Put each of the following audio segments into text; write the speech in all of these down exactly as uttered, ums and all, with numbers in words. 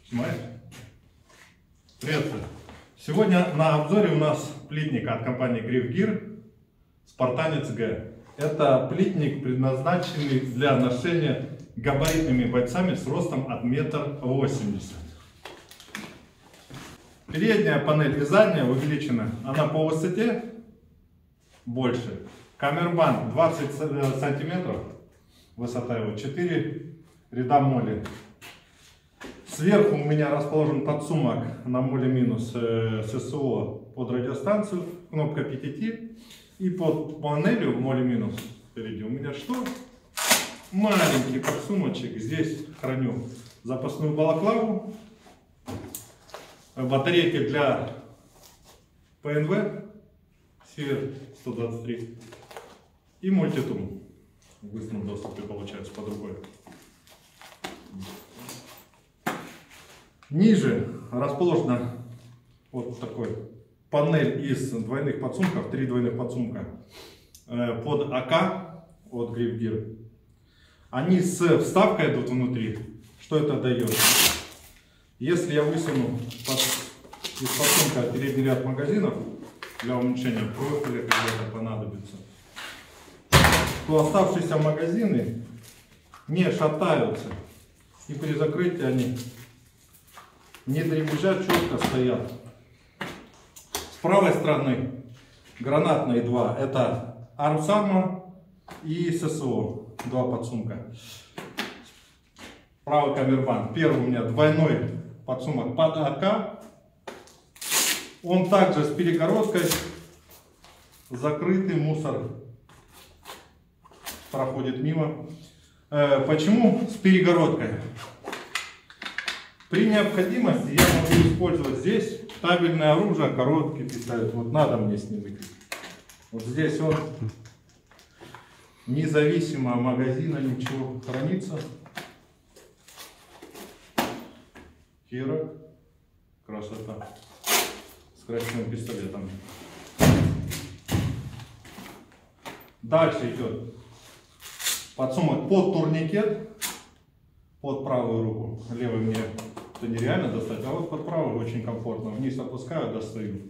Снимаешь? Приветствую. Сегодня на обзоре у нас плитник от компании Grif Gear Спартанец Г. Это плитник, предназначенный для ношения габаритными бойцами с ростом от метр восемьдесят. Передняя панель и задняя увеличена. Она по высоте больше. Камербанд двадцать сантиметров. Высота его четыре ряда моли. Сверху у меня расположен подсумок на моле минус э, ССО под радиостанцию, кнопка пи ти ти. И под панелью моле минус впереди у меня что? Маленький подсумочек. Здесь храню запасную балаклаву, батарейки для пэ эн вэ Север сто двадцать три и мультитун. В быстром доступе получается под рукой. Ниже расположена вот такой панель из двойных подсумков, три двойных подсумка под АК от Grif Gear. Они с вставкой идут внутри. Что это дает? Если я высуну под, из подсумка передний ряд магазинов для уменьшения профиля, когда это понадобится, то оставшиеся магазины не шатаются, и при закрытии они не дребезжат, четко стоят. С правой стороны гранатные два, это Армсарма и ССО, два подсумка. Правый камербанд, первый у меня двойной подсумок под АК. Он также с перегородкой, закрытый, мусор проходит мимо. Почему с перегородкой? При необходимости я могу использовать здесь табельное оружие, короткий пистолет. Вот надо мне с ним идти. Вот здесь он независимо от магазина, ничего хранится. Хера, красота, с красивым пистолетом. Дальше идет подсумок под турникет, под правую руку. Левый мне это нереально достать, а вот под правую очень комфортно. Вниз опускаю, достаю.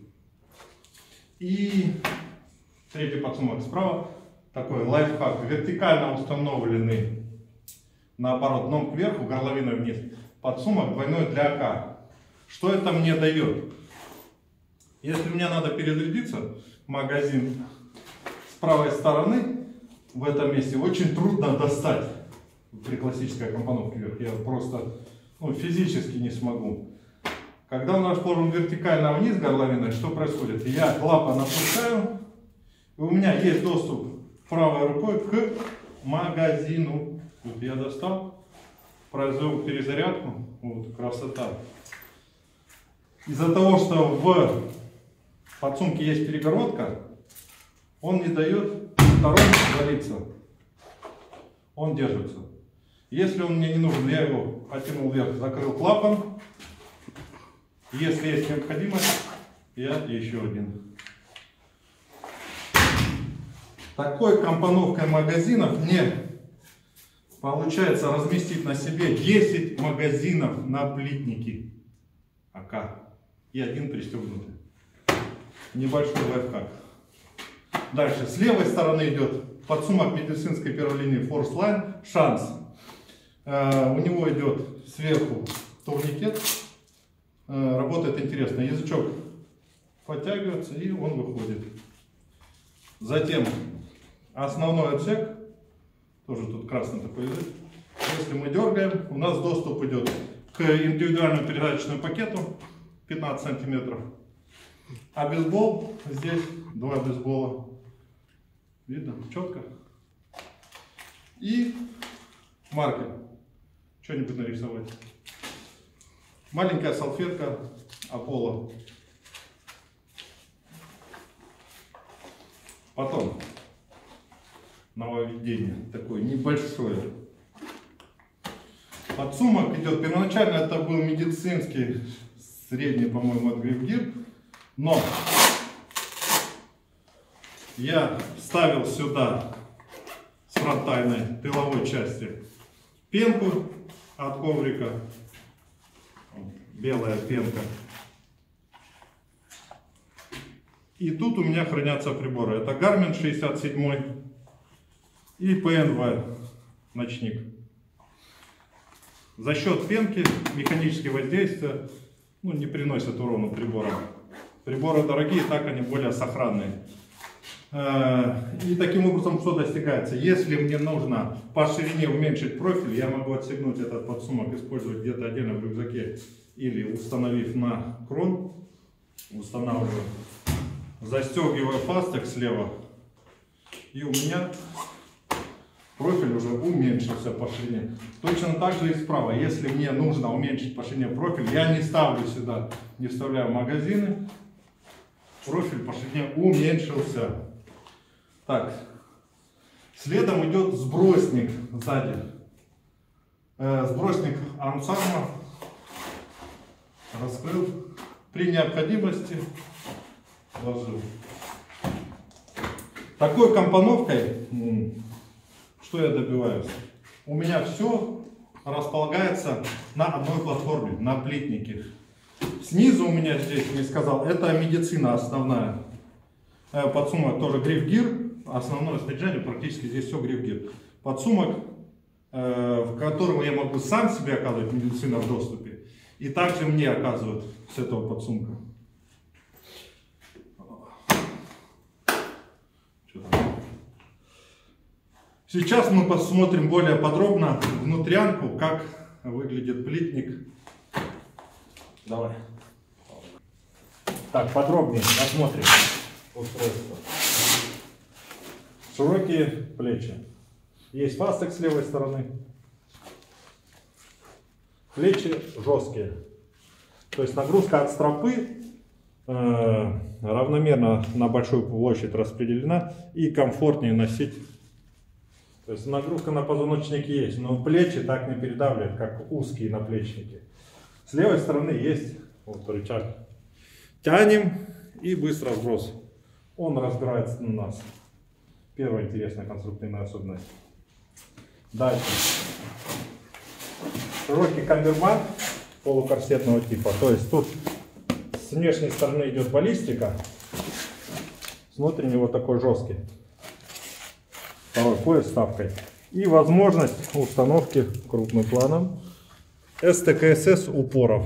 И третий подсумок справа. Такой лайфхак. Вертикально установленный, наоборот, дном кверху, горловиной вниз. Подсумок двойной для АК. Что это мне дает? Если мне надо перезарядиться, магазин с правой стороны в этом месте очень трудно достать при классической компоновке вверх. Я просто ну, физически не смогу. Когда он расположен вертикально вниз горловиной, что происходит? Я клапан опускаю, и у меня есть доступ правой рукой к магазину. Вот я достал, произвел перезарядку. Вот, красота. Из-за того, что в подсумке есть перегородка, он не дает сторонник свалиться. Он держится. Если он мне не нужен, я его оттянул вверх, закрыл клапан. Если есть необходимость, я еще один. Такой компоновкой магазинов мне получается разместить на себе десять магазинов на плитнике АК. И один пристегнутый. Небольшой лайфхак. Дальше. С левой стороны идет подсумок медицинской первой линии Force Line Шанс. Uh, у него идет сверху турникет. Uh, работает интересно. Язычок подтягивается и он выходит. Затем основной отсек. Тоже тут красный такой язык. Если мы дергаем, у нас доступ идет к индивидуальному передаточному пакету пятнадцать сантиметров. А бейсбол, здесь два бейсбола. Видно? Четко. И маркер. Что-нибудь нарисовать. Маленькая салфетка Аполло. Потом нововведение такое небольшое. Подсумок идет. Первоначально это был медицинский, средний, по-моему, от Grif Gear. Но я вставил сюда с фронтальной тыловой части пенку от коврика. белая пенка. И тут у меня хранятся приборы. Это Garmin шестьдесят семь и пэ эн вэ ночник. За счет пенки механические воздействия ну, не приносят урона приборам. Приборы дорогие, так они более сохранные. И таким образом что достигается? Если мне нужно по ширине уменьшить профиль, я могу отстегнуть этот подсумок, использовать где-то отдельно в рюкзаке или установив на крон. Устанавливаю. Застегиваю фастек слева. И у меня профиль уже уменьшился по ширине. Точно так же и справа. Если мне нужно уменьшить по ширине профиль, я не ставлю сюда, не вставляю магазины. Профиль по ширине уменьшился. Так, следом идет сбросник сзади. Э, сбросник Ансарма. Раскрыл. При необходимости вложил. Такой компоновкой, что я добиваюсь? У меня все располагается на одной платформе, на плитнике. Снизу у меня здесь, не сказал, это медицина основная. Подсумок тоже гриф-гир. Основное снаряжение практически здесь все гриф-гир. Подсумок, в котором я могу сам себе оказывать медицину в доступе. И также мне оказывают с этого подсумка. Сейчас мы посмотрим более подробно внутрянку, как выглядит плитник. Давай. Так, подробнее посмотрим устройство. Широкие плечи. Есть фастек с левой стороны. Плечи жесткие. То есть нагрузка от стропы э, равномерно на большую площадь распределена и комфортнее носить. То есть нагрузка на позвоночник есть, но плечи так не передавливают, как узкие наплечники. С левой стороны есть вот рычаг. Тянем и быстро сброс. Он разбирается на нас. Первая интересная конструктивная особенность. Дальше. Широкий камбербанд полукорсетного типа. То есть тут с внешней стороны идет баллистика, с внутренней вот такой жесткий. Второй пояс с вставкой. И возможность установки крупным планом эс тэ ка эс эс упоров.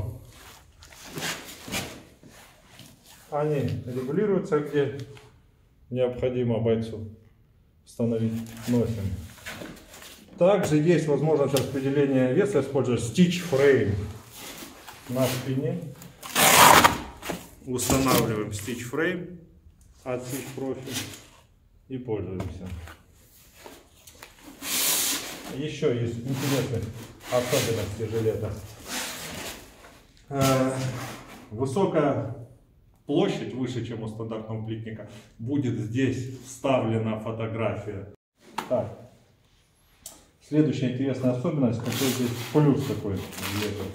Они регулируются, где необходимо бойцу установить, носим. Также есть возможность распределения веса, используя Stitch Frame на спине. Устанавливаем Stitch Frame, отсечь профиль и пользуемся. Еще есть интересные особенности жилета. Высокая площадь, выше, чем у стандартного плитника, будет здесь вставлена фотография. Так. Следующая интересная особенность, какой здесь плюс такой жилета.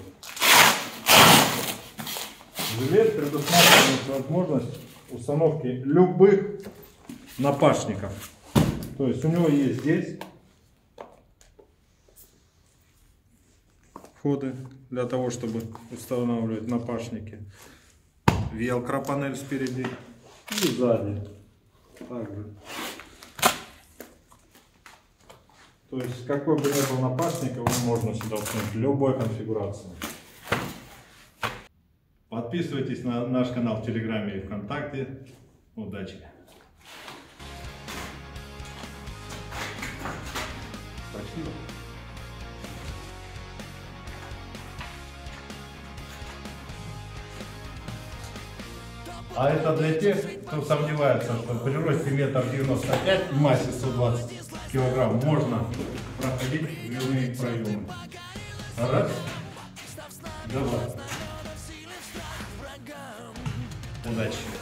Жилет предусматривает возможность установки любых напашников. То есть у него есть здесь входы для того, чтобы устанавливать напашники. Велкро панель спереди и сзади. Также. То есть какой бы ни был напашник, его можно сюда установить в любой конфигурации. Подписывайтесь на наш канал в Телеграме и ВКонтакте. Удачи! Спасибо! А это для тех, кто сомневается, что при росте метр девяносто пять в массе сто двадцать килограмм можно проходить дверные проемы. Раз, два. Удачи!